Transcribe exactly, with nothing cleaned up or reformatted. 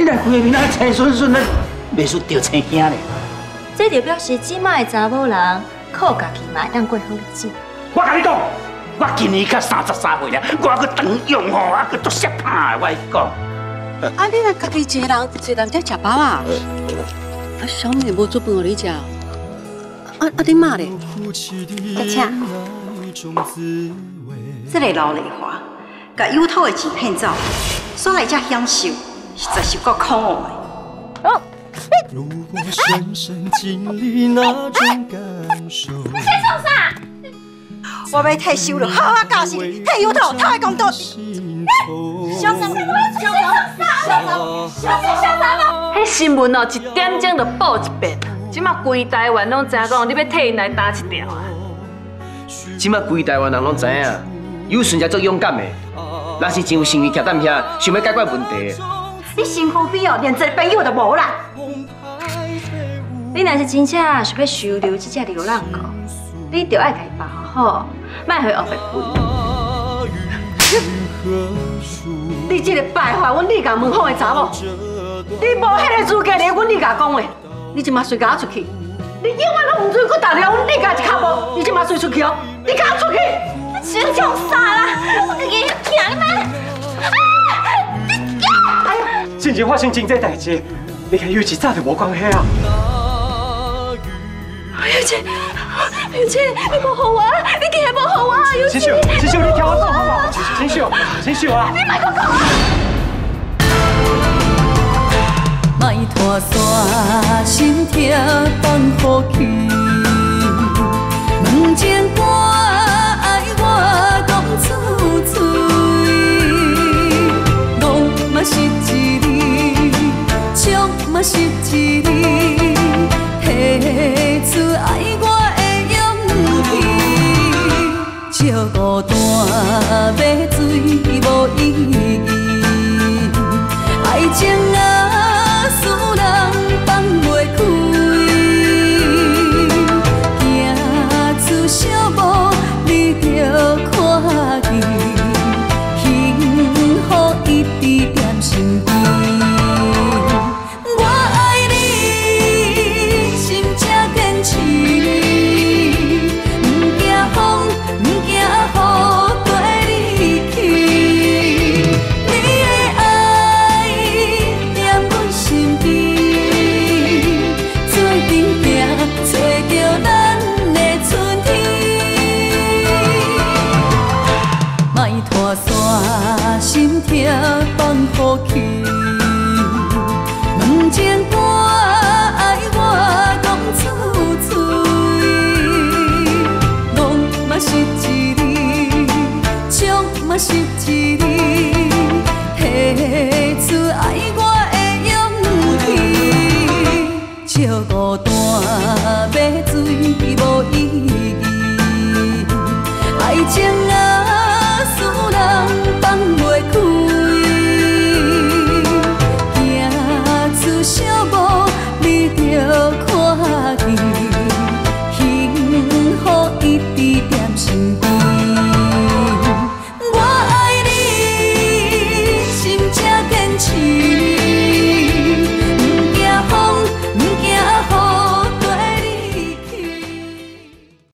来规个面啊青顺顺的，袂输着青惊咧。 这就表示即摆的查某人靠家己嘛会当过好日子。 我甲你讲，我今年才三十三岁了，我还去当用吼，还去做色拍的，我跟你讲。 啊，你若家己一个人，一个人才食饱啊？啊，小妹无做饭互你食。啊啊，你妈咧？ 而且，这个劳累花，甲有土的钱骗走，所来才享受，实在是够可恶的。哦， 如果深深经历那种感受。 你在创啥？我要退休了，好好教训你，退有土，讨的公道。小三，小三，小三，小三，小三吗？ 迄新闻哦，一点钟就报一遍。即马规台湾拢知讲，你要替因来打一条啊！ 即马规台湾人拢知影，有顺才足勇敢的，若是真有心意徛踮遐，想要解决问题。 你身躯边哦，连一个朋友都无啦。 你若是真正想要收留这只流浪狗，你就爱家己保护好，莫互后白分。 你这个败坏阮李家门口的查某，你无迄个资格来阮李家讲话。你即马随甲我出去，你永远拢唔准去踏入阮李家一脚步。你即马随出去哦，你甲我出去！ 你真像啥啦？我自己行吗？啊！ 哎呀，真正发生真这代志，你甲有志早就无关系啊！ 有志，有志，你保护我，你竟然保护我，有志！ 金秀，金秀，你听我讲好不好？金秀，金秀啊！ 你莫讲讲啊！ 莫拖山，心痛放乎去。问情歌爱我讲出嘴，戆嘛是一字，唱嘛是一字，提出爱我的勇气。照孤单要水无意义，爱情啊！使人放袂开，行出小步，你着看见，幸福一直踮身边。我爱你，心才坚持，不惊风，不惊雨，跟你去。你的爱念阮心边，做阵行，找着咱的春天。莫拖山，心痛放乎去。问情歌爱我讲出嘴，戆嘛是一字，唱嘛是一字，提出爱我的勇气。照孤单